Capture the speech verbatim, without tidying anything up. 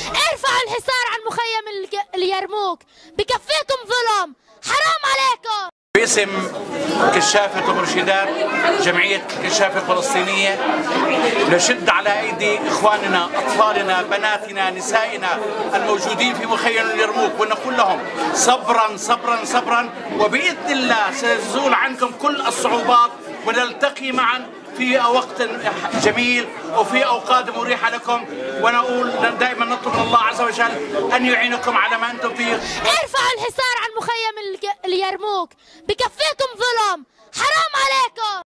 ارفعوا الحصار عن مخيم الج- اليرموك، بكفيكم ظلم، حرام عليكم. باسم كشافة ومرشدات جمعية كشافة الفلسطينية نشد على أيدي إخواننا أطفالنا بناتنا نسائنا الموجودين في مخيم اليرموك ونقول لهم صبرا صبرا صبرا، وبإذن الله سيزول عنكم كل الصعوبات ونلتقي معا في وقت جميل وفي أوقات مريحة لكم. ونقول دائما نطلب الله عز وجل أن يعينكم على ما أنتم فيه. ارفعوا الحصار عن مخيم الج- اليرموك، بكفيكم ظلم، حرام عليكم.